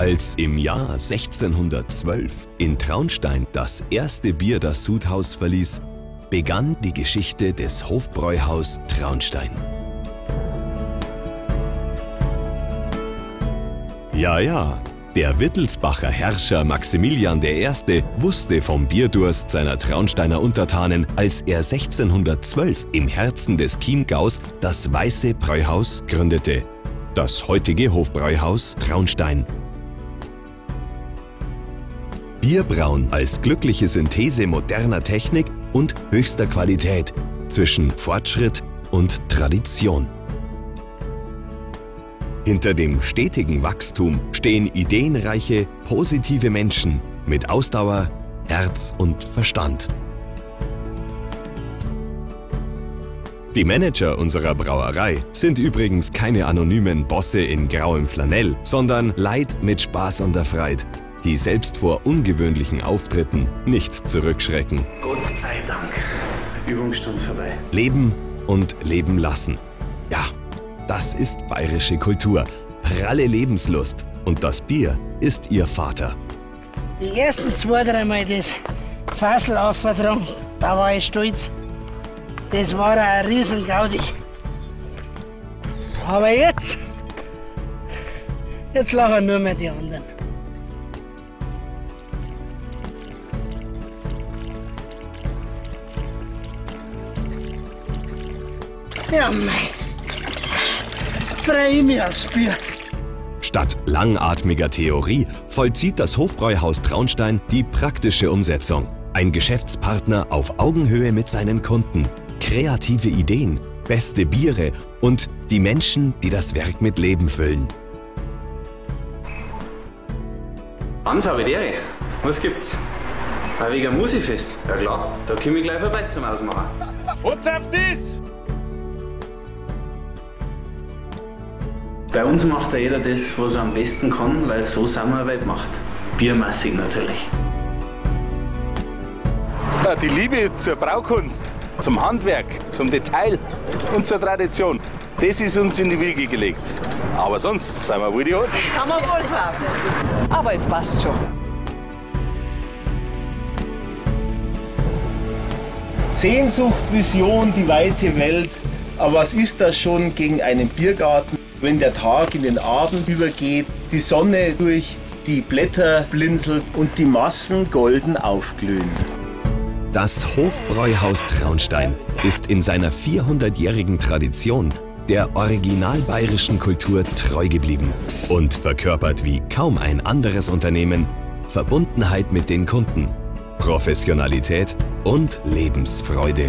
Als im Jahr 1612 in Traunstein das erste Bier das Sudhaus verließ, begann die Geschichte des Hofbräuhaus Traunstein. Ja, der Wittelsbacher Herrscher Maximilian I. wusste vom Bierdurst seiner Traunsteiner Untertanen, als er 1612 im Herzen des Chiemgaus das Weiße Bräuhaus gründete, das heutige Hofbräuhaus Traunstein. Bierbrauen als glückliche Synthese moderner Technik und höchster Qualität zwischen Fortschritt und Tradition. Hinter dem stetigen Wachstum stehen ideenreiche, positive Menschen mit Ausdauer, Herz und Verstand. Die Manager unserer Brauerei sind übrigens keine anonymen Bosse in grauem Flanell, sondern Leid mit Spaß an der Freude, die selbst vor ungewöhnlichen Auftritten nicht zurückschrecken. Gott sei Dank, Übungsstunde vorbei. Leben und leben lassen. Ja, das ist bayerische Kultur, pralle Lebenslust und das Bier ist ihr Vater. Die ersten 2-3 Mal das Fassel aufvertragen, da war ich stolz. Das war ein riesen Gaudi. Aber jetzt lachen nur mehr die anderen. Ja, mei. Freue ich mich aufs Bier. Statt langatmiger Theorie vollzieht das Hofbräuhaus Traunstein die praktische Umsetzung. Ein Geschäftspartner auf Augenhöhe mit seinen Kunden, kreative Ideen, beste Biere und die Menschen, die das Werk mit Leben füllen. Hans, habe ich dir. Was gibt's? Wegen ein Musikfest? Ja klar, da komme ich gleich vorbei zum Ausmachen. What's auf das? Bei uns macht ja jeder das, was er am besten kann, weil so Zusammenarbeit macht. Biermassig natürlich. Ja, die Liebe zur Braukunst, zum Handwerk, zum Detail und zur Tradition, das ist uns in die Wiege gelegt. Aber sonst sind wir wohl die Alten. Kann man wohl sagen. Aber es passt schon. Sehnsucht, Vision, die weite Welt. Aber was ist das schon gegen einen Biergarten, wenn der Tag in den Abend übergeht, die Sonne durch die Blätter blinzelt und die Massen golden aufglühen? Das Hofbräuhaus Traunstein ist in seiner 400-jährigen Tradition der originalbayerischen Kultur treu geblieben und verkörpert wie kaum ein anderes Unternehmen Verbundenheit mit den Kunden, Professionalität und Lebensfreude.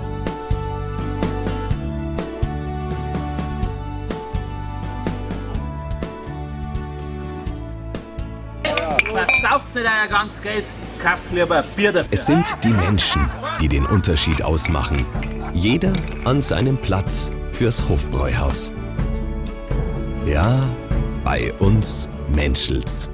Was sauft ihr da ja ganz Geld? Kauft's lieber ein Bier dafür. Es sind die Menschen, die den Unterschied ausmachen. Jeder an seinem Platz fürs Hofbräuhaus. Ja, bei uns menschelt's.